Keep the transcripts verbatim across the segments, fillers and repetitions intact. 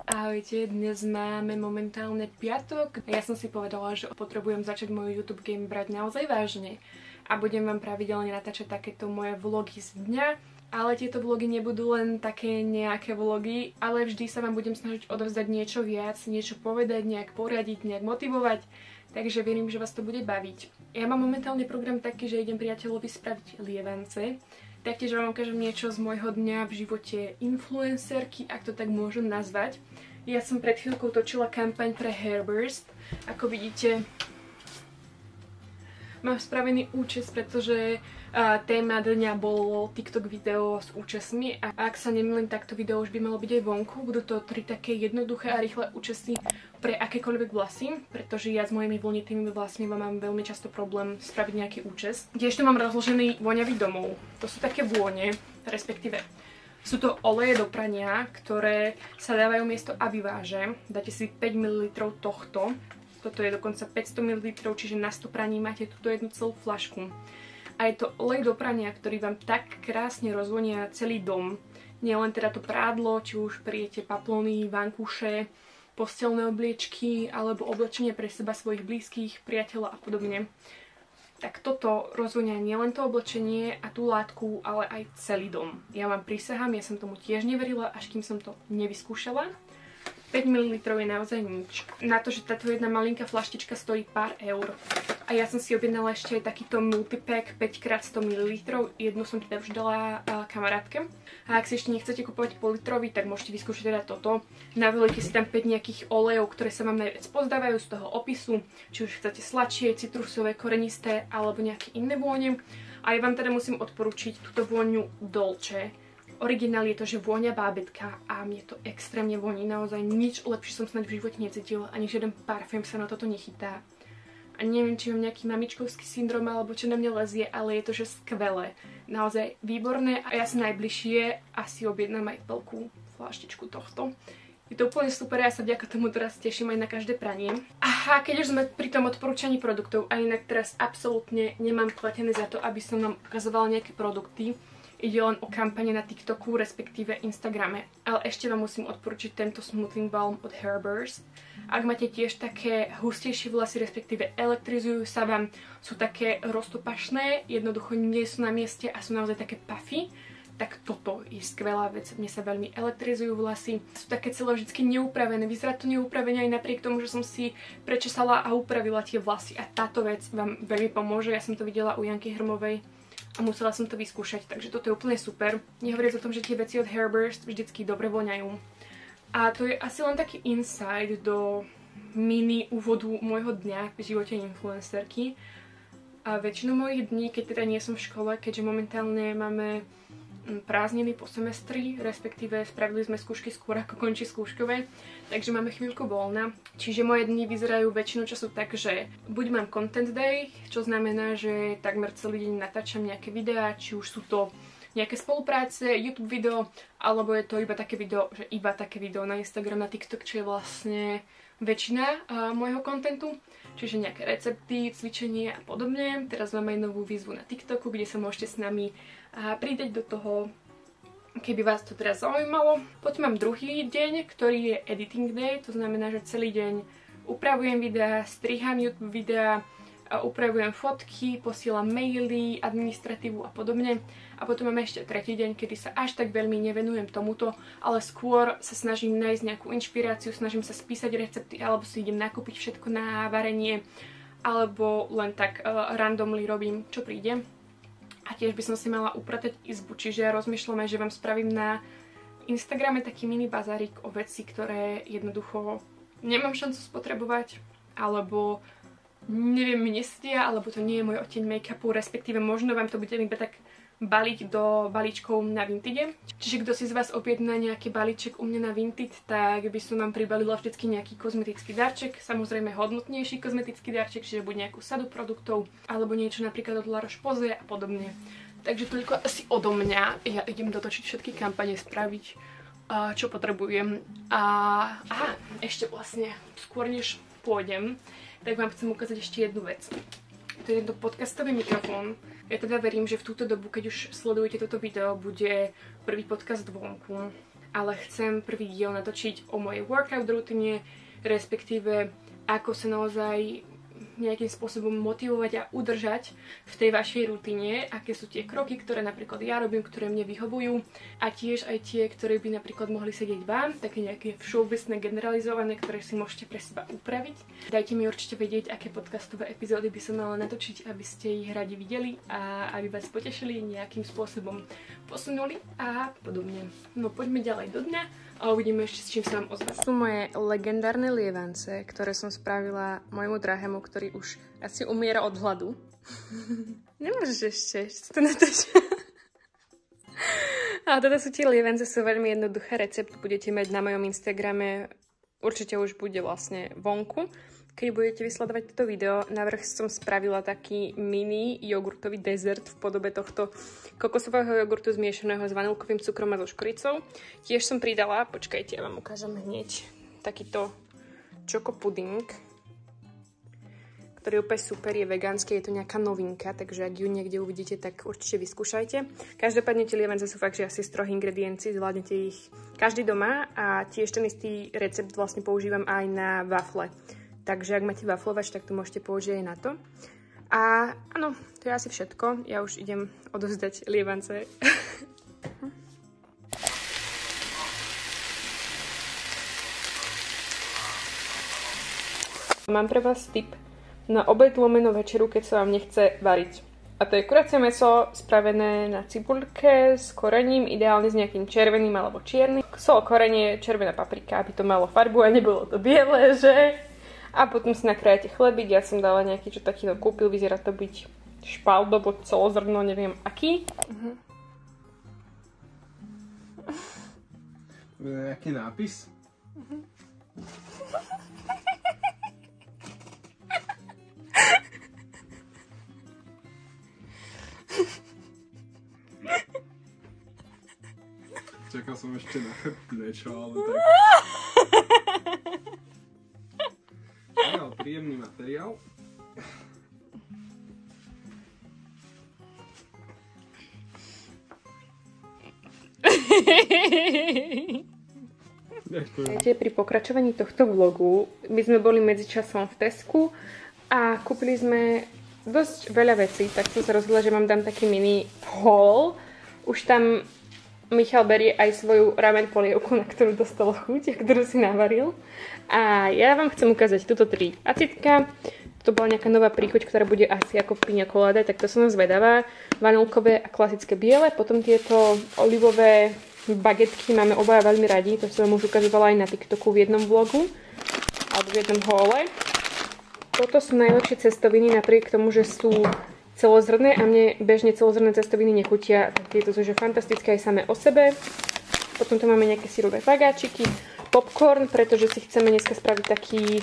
Ahojte, dnes máme momentálne piatok. Ja som si povedala, že potrebujem začať môj YouTube game brať naozaj vážne a budem vám pravidelne natáčať takéto moje vlogy z dňa. Ale tieto vlogy nebudú len také nejaké vlogy, ale vždy sa vám budem snažiť odovzdať niečo viac, niečo povedať, nejak poradiť, nejak motivovať. Takže verím, že vás to bude baviť. Ja mám momentálne program taký, že idem priateľovi spraviť lievance. Taktiež vám ukážem niečo z môjho dňa v živote influencerky, ak to tak môžem nazvať. Ja som pred chvíľkou točila kampaň pre Hairburst. Ako vidíte, mám spravený účes, pretože uh, téma dňa bolo TikTok video s účesmi. A ak sa nemýlim, tak to video už by malo byť aj vonku. Budú to tri také jednoduché a rýchle účesy pre akékoľvek vlasy, pretože ja s mojimi vlnitými vlasmi mám veľmi často problém spraviť nejaký účes. Tiež tu mám rozložený voňavý domov. To sú také vône, respektíve sú to oleje do prania, ktoré sa dávajú miesto aviváže. Dáte si päť mililitrov tohto. Toto je dokonca päťsto mililitrov, čiže na sto praní máte túto jednu celú fľašku. A je to olej do prania, ktorý vám tak krásne rozvonia celý dom. Nie len teda to prádlo, či už prijete paplóny, vankúše, postelné obliečky alebo oblečenie pre seba, svojich blízkych, priateľa a podobne. Tak toto rozvonia nielen to oblečenie a tú látku, ale aj celý dom. Ja vám prisahám, ja som tomu tiež neverila, až kým som to nevyskúšala. päť mililitrov je naozaj nič. Na to, že táto jedna malinká flaštička stojí pár eur. A ja som si objednala ešte aj takýto multipack päť krát sto mililitrov. Jednu som teda už dala uh, kamarátke. A ak si ešte nechcete kupovať politrový, tak môžete vyskúšať teda toto. Navelujte si tam päť nejakých olejov, ktoré sa vám najviac pozdávajú z toho opisu. Či už chcete sladšie, citrusové, korenisté alebo nejaké iné vône. A ja vám teda musím odporučiť túto vôňu Dolce. Originál je to, že vôňa bábätka a mne to extrémne voní. Naozaj nič lepšie som snáď v živote necítila. Ani žiaden parfém sa na toto nechytá. A neviem, či mám nejaký mamičkovský syndrom alebo čo na mne lezie, ale je to, že skvelé. Naozaj výborné a ja sa najbližšie asi objednám aj veľkú fľaštičku tohto. Je to úplne super, ja sa vďaka tomu teraz teším aj na každé pranie. Aha, keď už sme pri tom odporúčaní produktov, a inak teraz absolútne nemám platené za to, aby som vám ukazovala nejaké produkty. Ide len o kampane na TikToku, respektíve Instagrame. Ale ešte vám musím odporučiť tento Smoothing Balm od Hairburst. Ak máte tiež také hustejšie vlasy, respektíve elektrizujú sa vám, sú také roztopašné, jednoducho nie sú na mieste a sú naozaj také puffy, tak toto je skvelá vec. Mne sa veľmi elektrizujú vlasy. Sú také celožicky neupravené. Vyzerá to neupravene aj napriek tomu, že som si prečesala a upravila tie vlasy. A táto vec vám veľmi pomôže. Ja som to videla u Janky Hrmovej a musela som to vyskúšať, takže toto je úplne super. Nehovoriac o tom, že tie veci od Hairburst vždycky dobre voňajú. A to je asi len taký insight do mini úvodu môjho dňa v živote influencerky. A väčšinu mojich dní, keď teda nie som v škole, keďže momentálne máme prázdniny po semestri, respektíve spravili sme skúšky skôr ako končí skúškové, takže máme chvíľku voľna. Čiže moje dni vyzerajú väčšinu času tak, že buď mám content day, čo znamená, že takmer celý deň natáčam nejaké videá, či už sú to nejaké spolupráce, YouTube video, alebo je to iba také video, že iba také video na Instagram, na TikTok, čo je vlastne väčšina uh, môjho kontentu. Čiže nejaké recepty, cvičenie a podobne. Teraz mám aj novú výzvu na TikToku, kde sa môžete s nami uh, pridať do toho, keby vás to teraz zaujímalo. Potom mám druhý deň, ktorý je editing day, to znamená, že celý deň upravujem videá, striham YouTube videá, upravujem fotky, posielam maily, administratívu a podobne. A potom máme ešte tretí deň, kedy sa až tak veľmi nevenujem tomuto, ale skôr sa snažím nájsť nejakú inšpiráciu, snažím sa spísať recepty, alebo si idem nakúpiť všetko na varenie, alebo len tak uh, randomly robím, čo príde. A tiež by som si mala upratať izbu, čiže ja rozmýšľam aj, že vám spravím na Instagrame taký mini bazárik o veci, ktoré jednoducho nemám šancu spotrebovať, alebo neviem, mi nesedia, alebo to nie je môj odtieň make-upu, respektíve možno vám to bude iba tak baliť do balíčkov na Vinted. Čiže kto si z vás objedná nejaký balíček u mňa na Vinted, tak by som vám pribalila vždycky nejaký kozmetický darček, samozrejme hodnotnejší kozmetický darček, čiže buď nejakú sadu produktov, alebo niečo napríklad od La Roche-Posay a podobne. Takže toľko asi odo mňa. Ja idem dotočiť všetky kampane, spraviť, čo potrebujem. A aha, ešte vlastne skôr než pôjdem, tak vám chcem ukázať ešte jednu vec. To je tento podcastový mikrofón. Ja teda verím, že v túto dobu, keď už sledujete toto video, bude prvý podcast vonku. ale chcem prvý diel natočiť o mojej workout rutine, respektíve ako sa naozaj nejakým spôsobom motivovať a udržať v tej vašej rutine, aké sú tie kroky, ktoré napríklad ja robím, ktoré mne vyhovujú a tiež aj tie, ktoré by napríklad mohli sedieť vám, také nejaké všeobecné generalizované, ktoré si môžete pre seba upraviť. Dajte mi určite vedieť, aké podcastové epizódy by som mala natočiť, aby ste ich radi videli a aby vás potešili, nejakým spôsobom posunuli a podobne. No poďme ďalej do dňa a uvidíme ešte, s čím sa vám ozve. Sú moje legendárne lievance, ktoré som spravila môjmu drahému, ktorý už asi umiera od hladu. Nemôžeš ešte, ešte to natočia. A teda sú tie lievance, sú veľmi jednoduché. Recept budete mať na mojom Instagrame, určite už bude vlastne vonku. Keď budete vysledovať toto video, navrch som spravila taký mini jogurtový dezert v podobe tohto kokosového jogurtu zmiešaného s vanilkovým cukrom a so škoricou. Tiež som pridala, počkajte, ja vám ukážem hneď, takýto čoko puding, ktorý je úplne super, je vegánsky, je to nejaká novinka, takže ak ju niekde uvidíte, tak určite vyskúšajte. Každopádne tie lievance sú fakt, že asi z troch ingrediencií, zvládnete ich každý doma a tiež ten istý recept vlastne používam aj na wafle. Takže ak máte waflovač, tak to môžete použiť aj na to. A áno, to je asi všetko. Ja už idem odozdať lievance. Mám pre vás tip na obed lomeno večeru, keď sa vám nechce variť. A to je kuracie mäso spravené na cibuľke s korením, ideálne s nejakým červeným alebo čiernym. Sol, korenie, červená paprika, aby to malo farbu a nebolo to biele, že? A potom si nakrájate chlebík, ja som dala nejaký, čo takýto kúpil, vyzerá to byť špaldo, bo celozrno, neviem aký. Uh-huh. Nejaký nápis? Uh-huh. Čakal som ešte na chrbtu niečo, ale tak... Príjemný materiál. Pri pokračovaní tohto vlogu my sme boli medzičasom v Tesku a kúpili sme dosť veľa vecí, tak som sa rozhodla, že vám dám taký mini haul. Už tam Michal berie aj svoju ramen polievku, na ktorú dostal chuť, ktorú si navaril. A ja vám chcem ukázať túto tri acitka. To bola nejaká nová príchuť, ktorá bude asi ako piña colada, tak to som zvedavá. Vanilkové a klasické biele. Potom tieto olivové bagetky máme obaja veľmi radi. To som vám už ukazovala aj na TikToku v jednom vlogu. Alebo v jednom haule. Toto sú najlepšie cestoviny, napriek tomu, že sú celozrné a mne bežne celozrné cestoviny nechutia. Tak tieto sú že fantastické aj samé o sebe. Potom tu máme nejaké syrové fagáčiky, popcorn, pretože si chceme dneska spraviť taký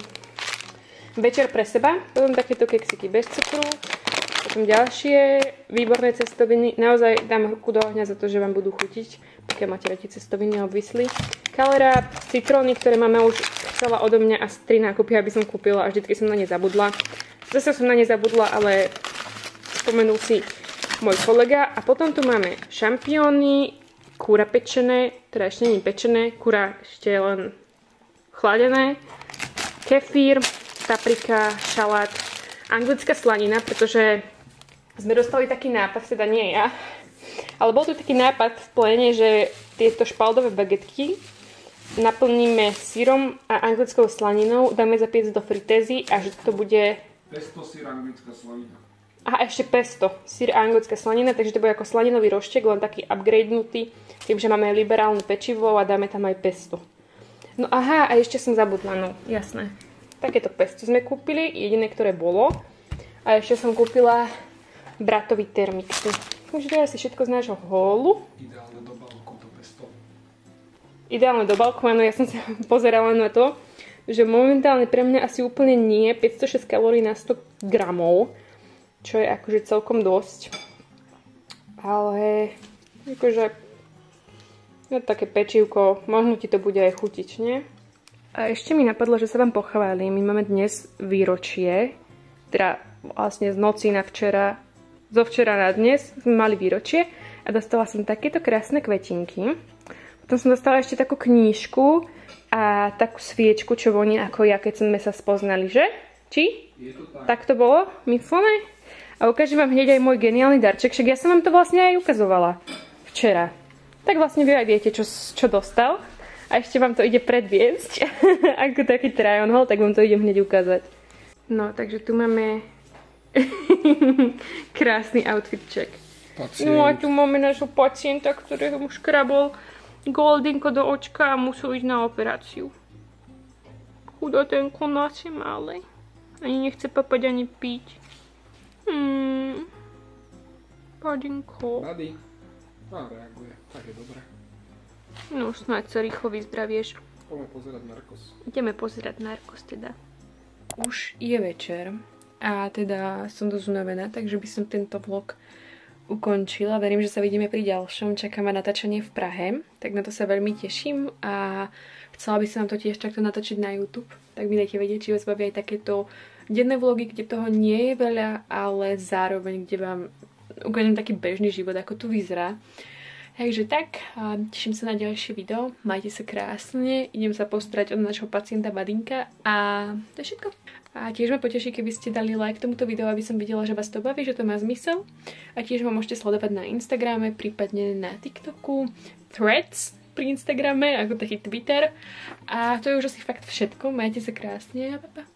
večer pre seba. Potom takéto keksiky bez cukru. Potom ďalšie výborné cestoviny. Naozaj dám ruku do ohňa za to, že vám budú chutiť, pokiaľ máte radi cestoviny obvislí. Kalera, citróny, ktoré mama už chcela odo mňa a tri nákupy, aby som kúpila a vždycky som na ne zabudla. Zase som na ne zabudla, ale spomenul si môj kolega. A potom tu máme šampióny, kúra pečené, teda ešte nie pečené, kúra ešte len chladené, kefír, paprika, šalát, anglická slanina, pretože sme dostali taký nápad, teda nie ja, ale bol tu taký nápad v pléne, že tieto špaldové bagetky naplníme syrom a anglickou slaninou, dáme zapiec do fritézy a že to bude... Pesto, syr, anglická slanina. A ešte pesto, syr a anglická slanina, takže to bude ako slaninový roštek, len taký upgradenutý, tým, že máme liberálne pečivo a dáme tam aj pesto. No aha, a ešte som zabudla, no jasné. Takéto pesto sme kúpili, jediné, ktoré bolo. A ešte som kúpila bratovi termixy. Takže to je asi všetko z nášho haulu. Ideálne do balku to pesto. Ideálne do balku, áno, ja som sa pozerala na to, že momentálne pre mňa asi úplne nie, päťstošesť kalórií na sto gramov. Čo je akože celkom dosť. Ale akože je také pečivko, možno ti to bude aj chutiť, nie? A ešte mi napadlo, že sa vám pochválim. My máme dnes výročie, teda vlastne z noci na včera, zo včera na dnes sme mali výročie a dostala som takéto krásne kvetinky. Potom som dostala ešte takú knížku a takú sviečku, čo voní ako ja, keď sme sa spoznali, že? Či? Je to tak. Tak to bolo myslené? A ukážem vám hneď aj môj geniálny darček, však ja som vám to vlastne aj ukazovala včera. Tak vlastne vy aj viete, čo, čo dostal. A ešte vám to ide predviesť, ako taký try-on haul, tak vám to idem hneď ukázať. No, takže tu máme krásny outfitček. Pacient. No a tu máme nášho pacienta, ktorého mu škrabol goldinko do očka a musel ísť na operáciu. Chudotenko naše malé. Ani nechce papať, ani piť. Hmm. Padinko. Buddy. Á, reaguje. Tak je dobré. No, snáď sa rýchlo vyzdravieš. Poďme pozerať Narcos. Ideme pozerať Narcos teda. Už je večer a teda som dosť unavená, takže by som tento vlog ukončila. Verím, že sa vidíme pri ďalšom. Čaká ma natáčanie v Prahe, tak na to sa veľmi teším a chcela by som vám to tiež takto natočiť na YouTube. Tak mi dajte vedieť, či vás bavia aj takéto denné vlogy, kde toho nie je veľa, ale zároveň, kde vám ukážem taký bežný život, ako tu vyzerá. Takže tak, teším sa na ďalšie video. Majte sa krásne, idem sa postarať od našho pacienta Badinka a to je všetko. A tiež ma poteší, keby ste dali like tomuto videu, aby som videla, že vás to baví, že to má zmysel. A tiež ma môžete sledovať na Instagrame, prípadne na TikToku, Threads pri Instagrame, ako taký Twitter. A to je už asi fakt všetko. Majte sa krásne a pa pa.